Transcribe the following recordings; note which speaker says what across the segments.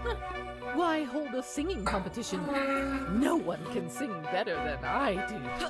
Speaker 1: Why hold a singing competition? No one can sing better than I do.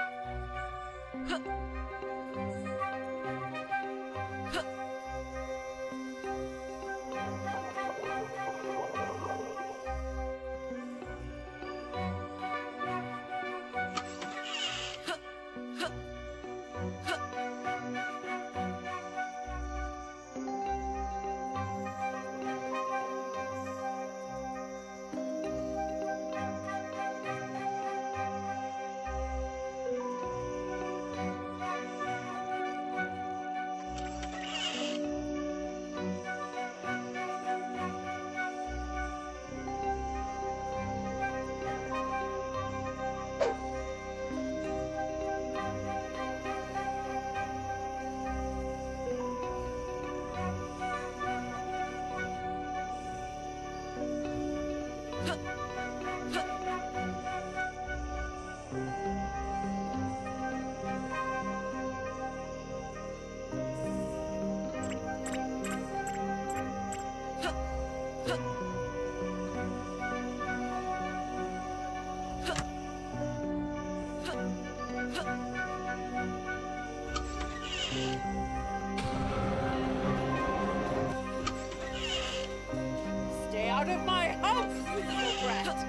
Speaker 2: Stay out of my house, you little brat!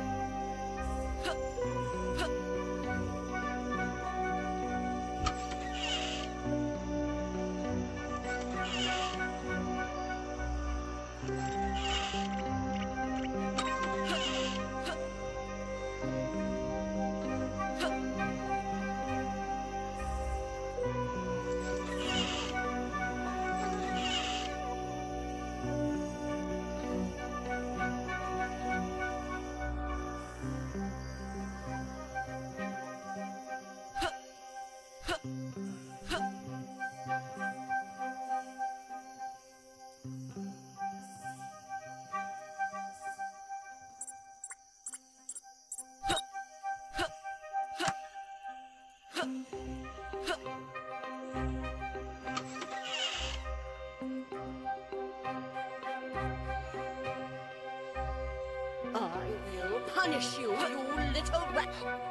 Speaker 3: I will punish you, you little rat!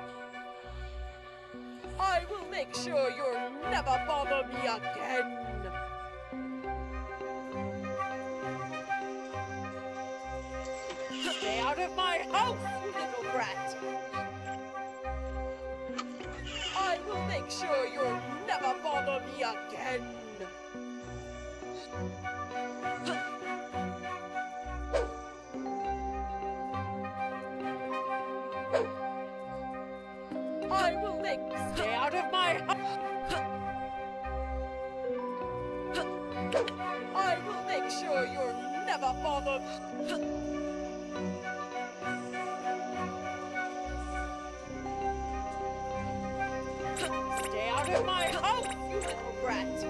Speaker 2: I will make sure you'll never bother me again! Stay out of my house, you little brat! I will make sure you'll never bother me again! I will make stay out of my house. I will make sure you'll never bother. Stay out of my house, you little brat.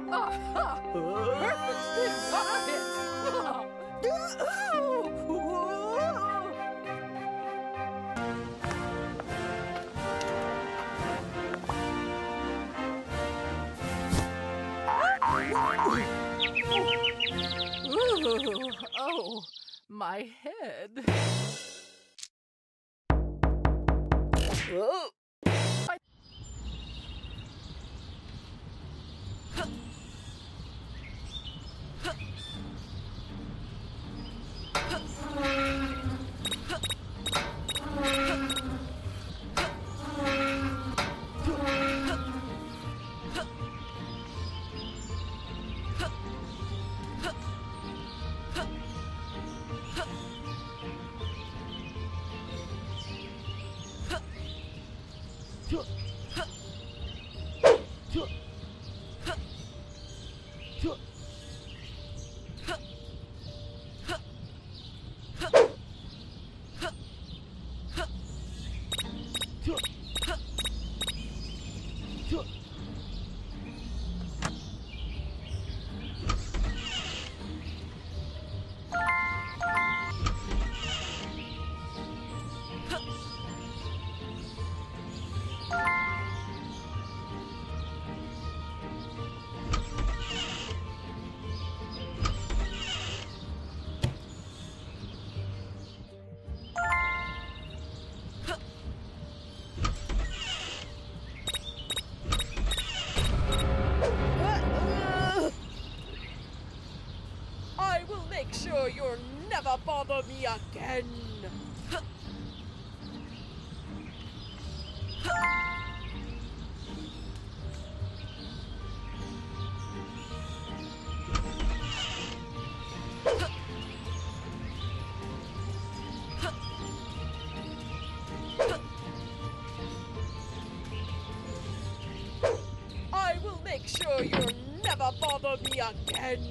Speaker 1: Aha! Perfectly timed! Ooh, oh, my head.
Speaker 2: Oh. I will make sure you'll never bother me again. I will make sure you'll never bother me again.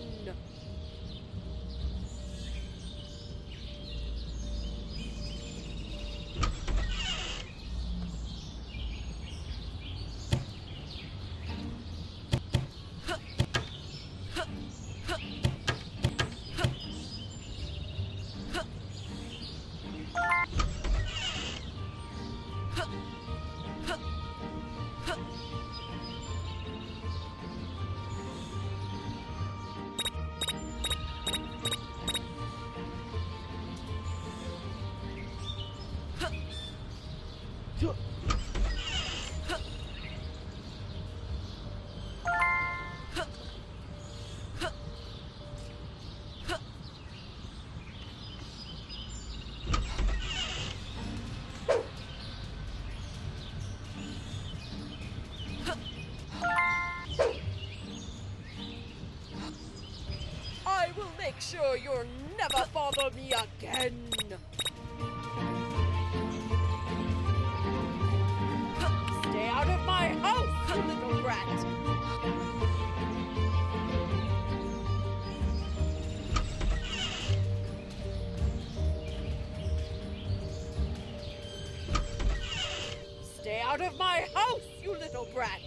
Speaker 2: I will make sure you'll never bother me again. Stay out of my house, you little rat! Stay out of my house, you little brat!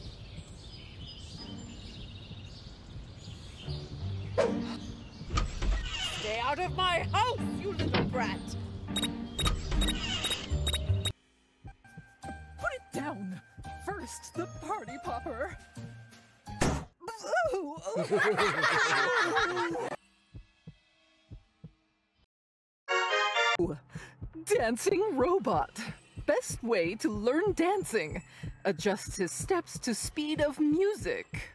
Speaker 2: Stay out of my house, you little brat!
Speaker 1: Put it down! First, the party popper! Dancing robot. Best way to learn dancing. Adjust his steps to speed of music.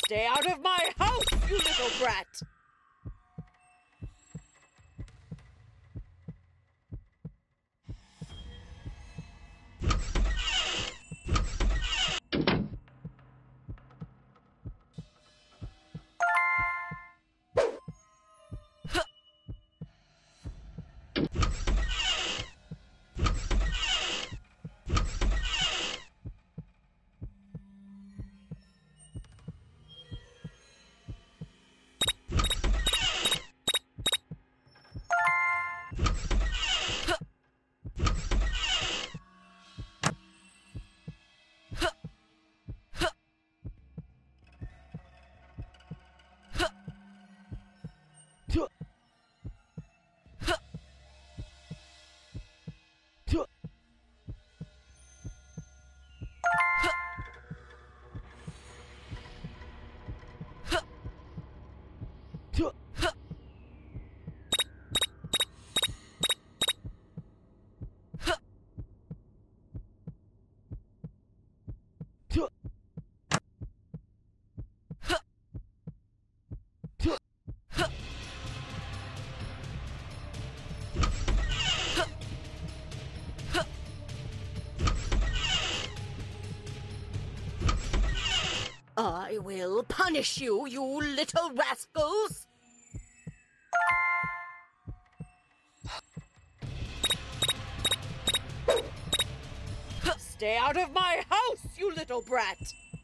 Speaker 2: Stay out of my house, you little brat!
Speaker 3: I will punish you, you little rascals!
Speaker 2: Stay out of my house, you little brat!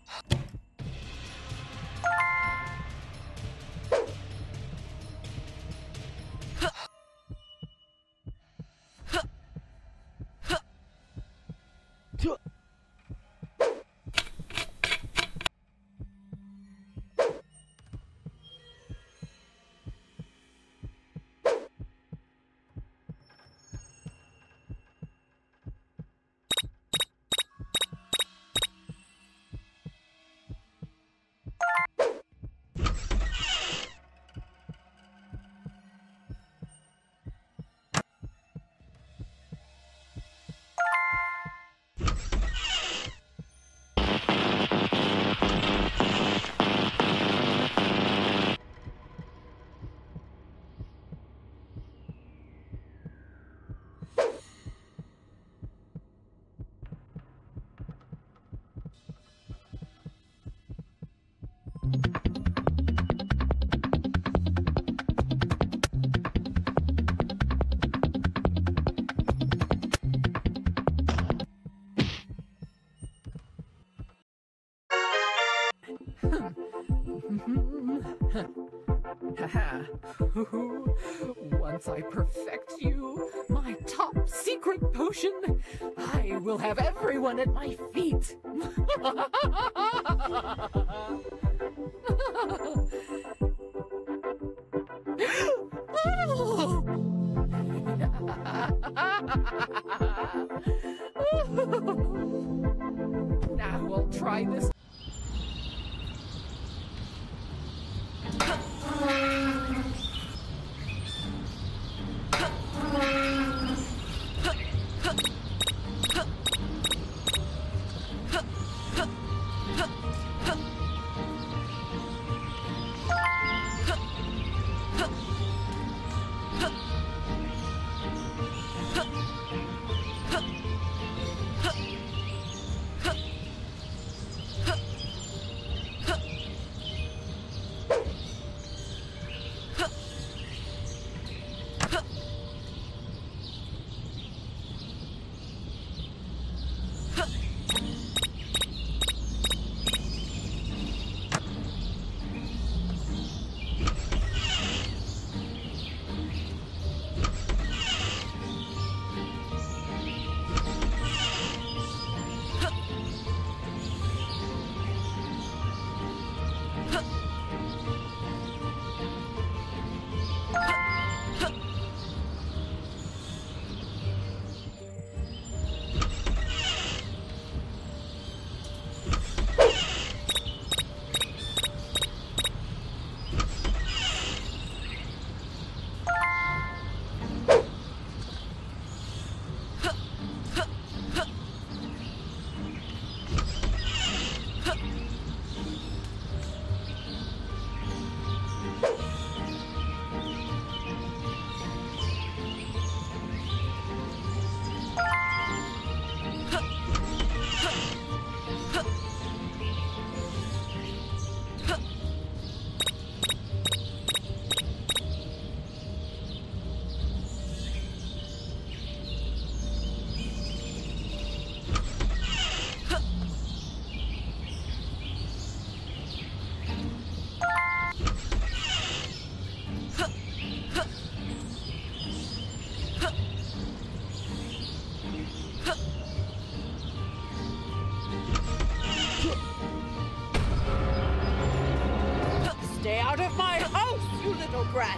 Speaker 1: Haha. Once I perfect you, my top secret potion, I will have everyone at my feet. Now we'll try this.
Speaker 2: little brat.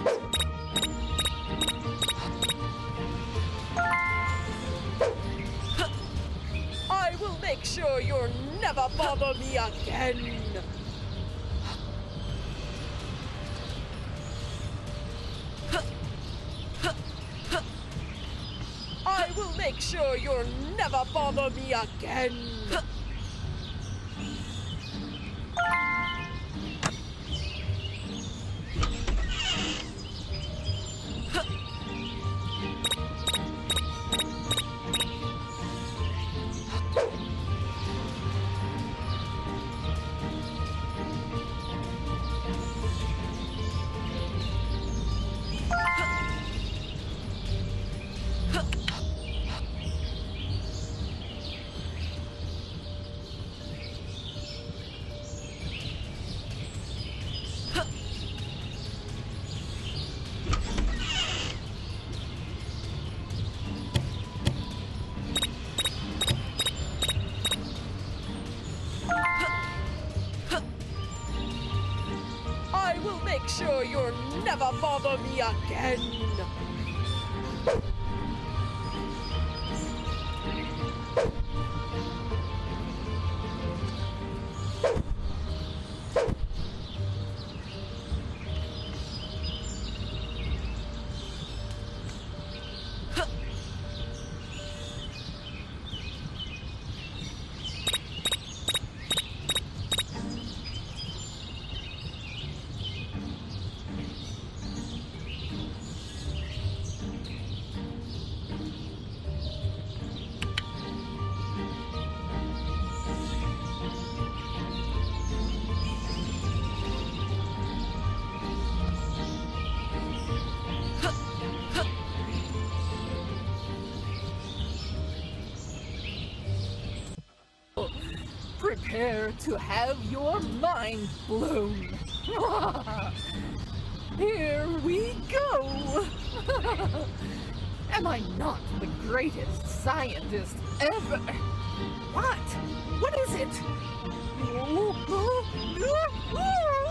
Speaker 2: I will make sure you'll never bother me again. I will make sure you'll never bother me again. I will make sure you'll never bother me again.
Speaker 1: Prepare to have your mind blown. Here we go. Am I not the greatest scientist ever? What? What is it?